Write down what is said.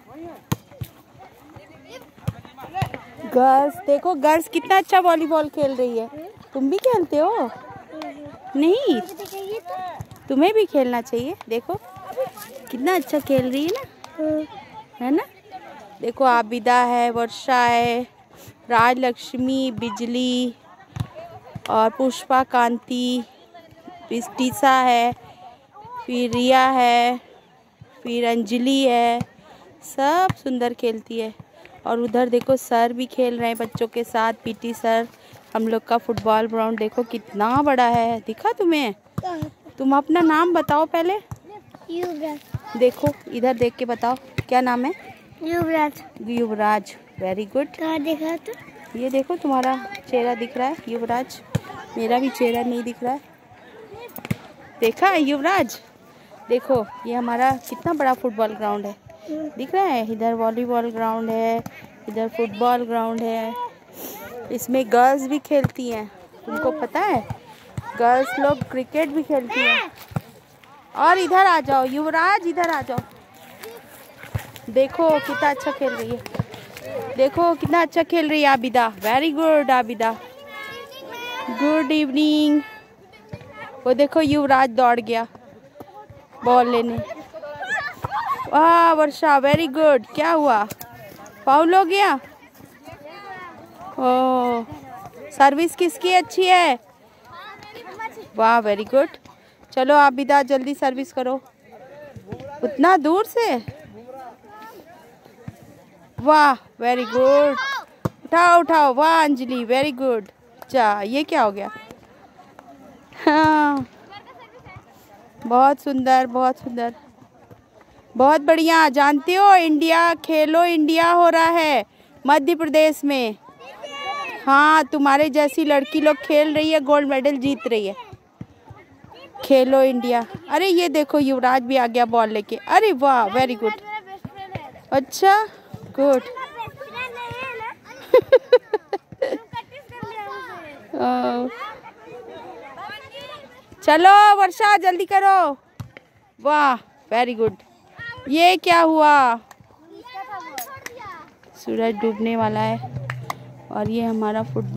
Girls देखो, girls कितना अच्छा वॉलीबॉल खेल रही है। तुम भी खेलते हो? नहीं, तुम्हें भी खेलना चाहिए। देखो कितना अच्छा खेल रही है ना, है ना। देखो आबिदा है, वर्षा है, राजलक्ष्मी, बिजली और पुष्पा कांति, टीसा है, फिर रिया है, फिर अंजलि है। सब सुंदर खेलती है। और उधर देखो सर भी खेल रहे हैं बच्चों के साथ, पीटी सर। हम लोग का फुटबॉल ग्राउंड देखो कितना बड़ा है, दिखा तुम्हें? तुम अपना नाम बताओ पहले। युवराज। देखो इधर देख के बताओ, क्या नाम है? युवराज। Yuvraj, very good. कहाँ देखा तो? ये देखो तुम्हारा चेहरा दिख रहा है युवराज, मेरा भी चेहरा नहीं दिख रहा है। देखा है युवराज? देखो ये हमारा कितना बड़ा फुटबॉल ग्राउंड है, दिख रहा है? इधर वॉलीबॉल ग्राउंड है, इधर फुटबॉल ग्राउंड है। इसमें गर्ल्स भी खेलती हैं, तुमको पता है? गर्ल्स लोग क्रिकेट भी खेलती हैं। और इधर आ जाओ युवराज, इधर आ जाओ। देखो कितना अच्छा खेल रही है, देखो कितना अच्छा खेल रही है Abida. Very good Abida, good evening. वो देखो युवराज दौड़ गया बॉल लेने। वाह वर्षा, वेरी गुड। क्या हुआ, फाउल हो गया? ओह, सर्विस किसकी अच्छी है? वाह वेरी गुड। चलो आबिदा जल्दी सर्विस करो। उतना दूर से, वाह वेरी गुड। उठाओ उठाओ, वाह अंजलि वेरी गुड। अच्छा ये क्या हो गया? हाँ बहुत सुंदर, बहुत सुंदर, बहुत बढ़िया। जानते हो इंडिया खेलो इंडिया हो रहा है मध्य प्रदेश में। हाँ तुम्हारे जैसी लड़की लोग खेल रही है, गोल्ड मेडल जीत रही है। खेलो इंडिया। अरे ये देखो युवराज भी आ गया बॉल लेके। अरे वाह वेरी गुड। अच्छा गुड। चलो वर्षा जल्दी करो। वाह वेरी गुड। ये क्या हुआ? सूरज डूबने वाला है और ये हमारा फुटबॉल